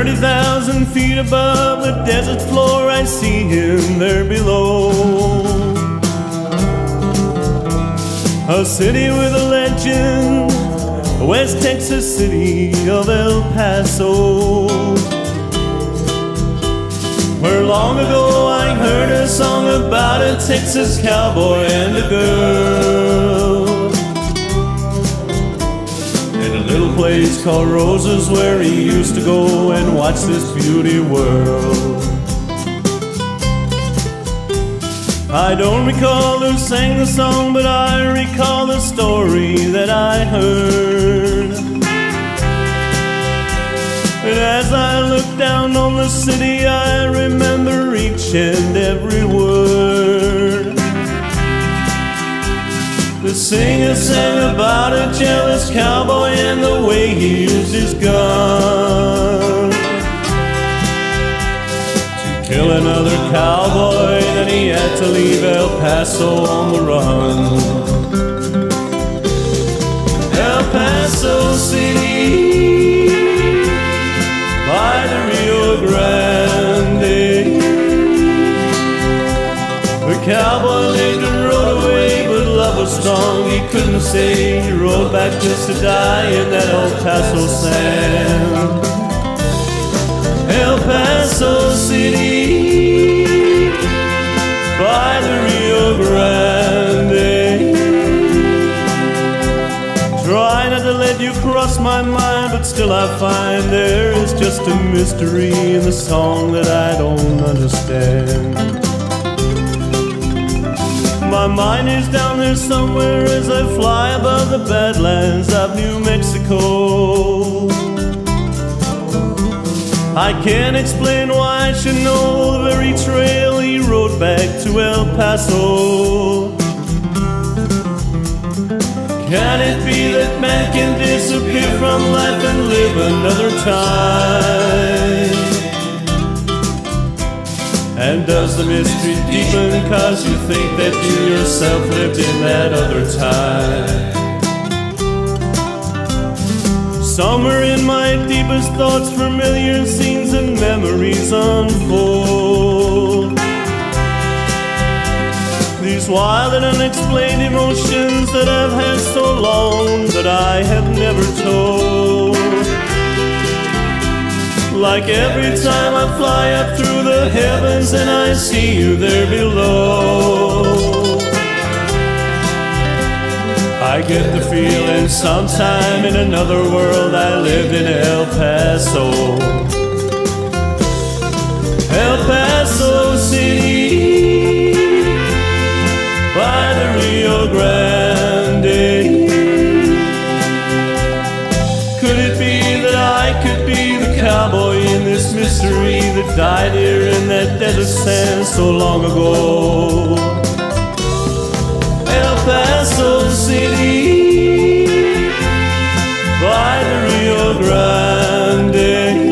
30,000 feet above the desert floor, I see him there below. A city with a legend, the West Texas city of El Paso, where long ago I heard a song about a Texas cowboy and a girl, in a little place called Roses, where he used to go and watch this beauty world. I don't recall who sang the song, but I recall the story that I heard. And as I look down on the city, I remember each and every word. The singer sang about a jealous cowboy and the way he used his gun to kill another cowboy. Then he had to leave El Paso on the run. El Paso City by the Rio Grande, the cowboy lived and rode away, but love was strong, he couldn't stay. He rode back just to die in that El Paso sand. El Paso City by the Rio Grande. Try not to let you cross my mind, but still I find there is just a mystery in the song that I don't understand. My mind is down there somewhere as I fly above the badlands of New Mexico. I can't explain why I should know the very trail he rode back to El Paso. Can it be that man can disappear from life and live another time? And does the mystery deepen cause you think that you yourself lived in that other time? Somewhere in my deepest thoughts, familiar scenes and memories unfold. These wild and unexplained emotions that I've had so long that I have never told. Like every time I fly up through the heavens and I see you there below, I get the feeling sometime in another world I lived in El Paso. El Paso City by the Rio Grande. Could it be that I could be the cowboy in this mystery that died here in that desert sand so long ago? El Paso City by the Rio Grande.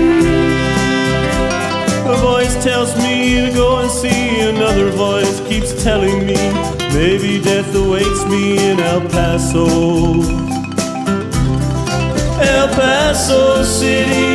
A voice tells me to go and see, another voice keeps telling me maybe death awaits me in El Paso. El Paso City